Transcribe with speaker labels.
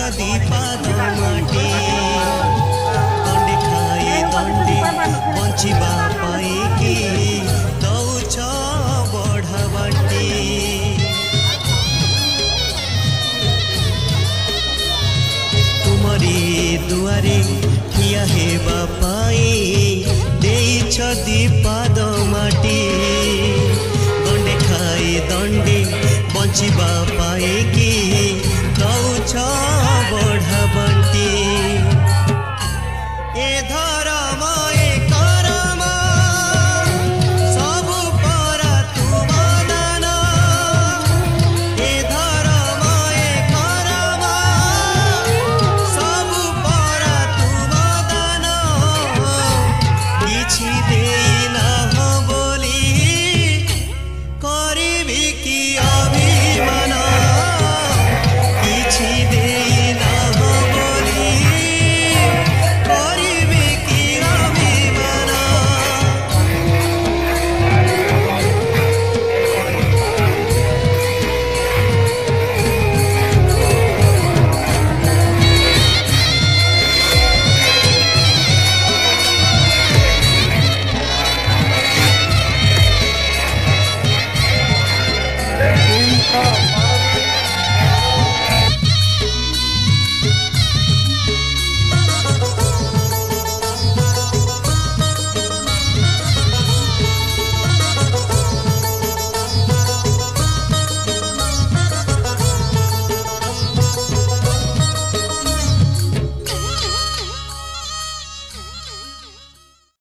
Speaker 1: दीपाद माटी दंडे खाए दंडे बंचिबा पाइकी दौछ बढ़ा बाटी तुमरी दुआरे ठिया हेबा पाई देइछ दीपाद माटी दंडे खाए दंडे बंचिबा पाइकी दौछ बढ़ा बाटी ए धर्म ए करम सबु परा तुम दान ए धर्म ए करम सबु परा तुम दान किछि देइना बोली करिबि कि अभिमान किछि देइना बोली करिबि कि अभिमान
Speaker 2: Thank you.